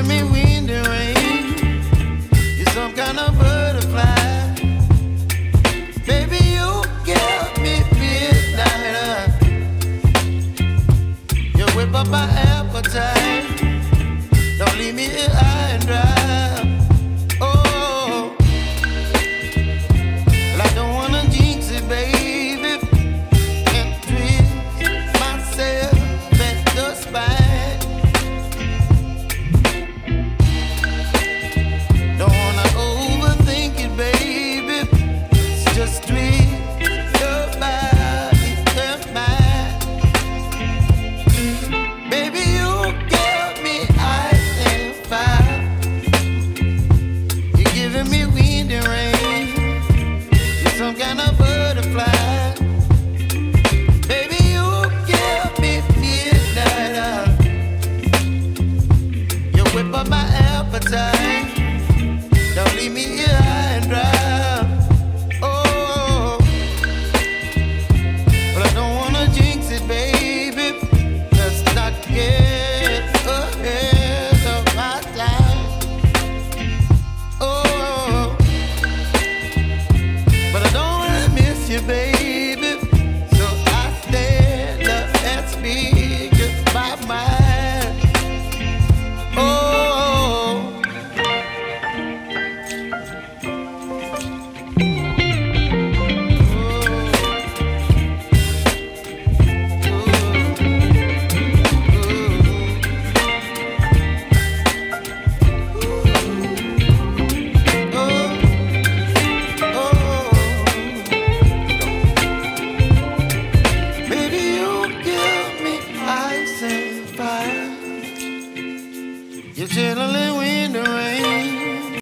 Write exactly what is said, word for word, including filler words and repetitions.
giving me wind and rain. You're some kind of butterfly. Baby, you give me midnight. You whip up my appetite. Don't leave me here high and dry. Oh, well, I don't wanna jinx it, baby. Can't twist myself at the spine. Don't wanna overthink it, baby. It's just twist your body and mine. Baby, you give me ice and fire. You're giving me wind and rain. You're some kind of butterfly. Baby, you give me midnight. You whip up my appetite. Don't leave me here